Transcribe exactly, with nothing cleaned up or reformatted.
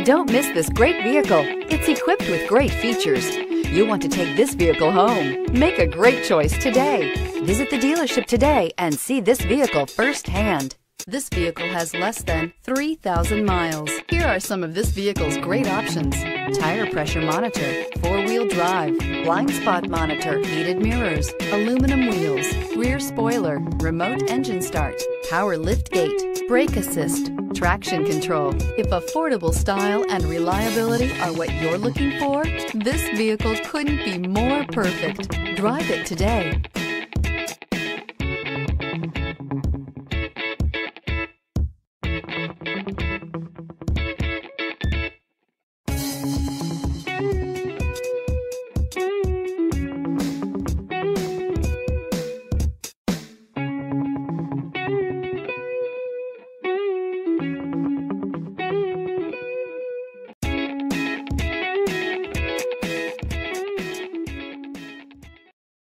Don't miss this great vehicle. It's equipped with great features. You want to take this vehicle home. Make a great choice today. Visit the dealership today and see this vehicle firsthand. This vehicle has less than three thousand miles. Here are some of this vehicle's great options: tire pressure monitor, four-wheel drive, blind spot monitor, heated mirrors, aluminum wheels, rear spoiler, remote engine start, power liftgate, brake assist, traction control. If affordable style and reliability are what you're looking for, this vehicle couldn't be more perfect. Drive it today.